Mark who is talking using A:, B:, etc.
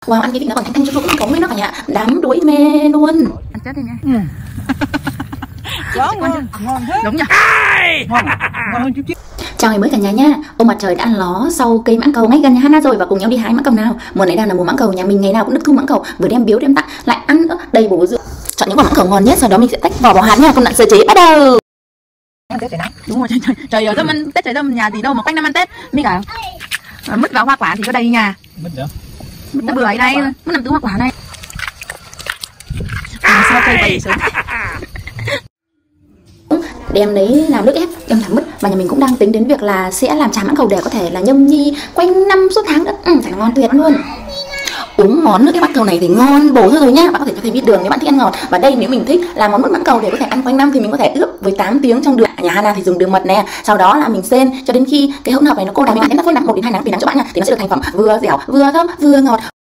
A: Wow, ăn cái vịt nó còn thanh thanh chút cũng có nguyên nó cả nhà, đám đuối mê luôn.
B: Ăn chết đi nha.
C: Ngon thế.
B: Đúng nha.
C: Ngon hơn chút chút.
A: Chào ngày mới cả nhà nha. Ông mặt trời đã ló sau cây mãng cầu ngay gần nhà Hana rồi, và cùng nhau đi hái mãng cầu nào. Mùa này đang là mùa mãng cầu, nhà mình ngày nào cũng được thu mãng cầu, vừa đem biếu đem tặng lại ăn nữa, đầy bổ dưỡng. Chọn những quả mãng cầu ngon nhất, sau đó mình sẽ tách vỏ bỏ hạt nha. Công đoạn sơ chế bắt đầu.
B: Tết trời nắng. Đúng rồi, trời ơi, ăn Tết trời đông nhà gì đâu mà quanh năm ăn Tết. Mi cả mứt và hoa quả thì có đây nha.
C: Mứt nữa.
B: Mứt bưởi đây, mứt nằm từ hoa quả này. Sao cây bày sớm.
A: Đem lấy làm nước ép, đem thẳng mứt, và nhà mình cũng đang tính đến việc là sẽ làm trà mãng cầu để có thể là nhâm nhi quanh năm suốt tháng nữa. Phải là ngon tuyệt luôn. Uống món nước ép mãng cầu này thì ngon bổ thôi nhá. Bạn có thể cho thêm ít đường nếu bạn thích ăn ngọt, và đây nếu mình thích làm món mứt mãng cầu để có thể ăn quanh năm thì mình có thể ướp với 8 tiếng trong đường. Nhà Hana thì dùng đường mật nè, sau đó là mình xên cho đến khi cái hỗn hợp này nó cô đặc. Mình thấy nó phơi nắng 1 đến 2 nắng tùy nắng cho bạn nha, thì nó sẽ được thành phẩm vừa dẻo vừa thơm vừa ngọt.